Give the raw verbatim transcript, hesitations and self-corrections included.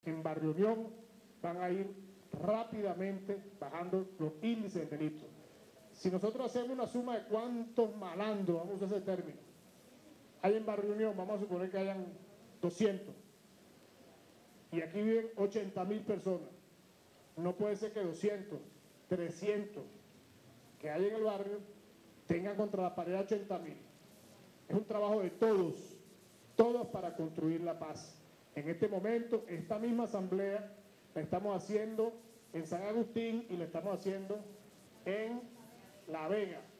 en Barrio Unión van a ir rápidamente bajando los índices de delitos. Si nosotros hacemos una suma de cuántos malandros, vamos a usar ese término, hay en Barrio Unión, vamos a suponer que hayan doscientos, y aquí viven ochenta mil personas, no puede ser que doscientos, trescientos que hay en el barrio tengan contra la pared ochenta mil. Es un trabajo de todos, todos para construir la paz. En este momento, esta misma asamblea la estamos haciendo en San Agustín y la estamos haciendo en La Vega.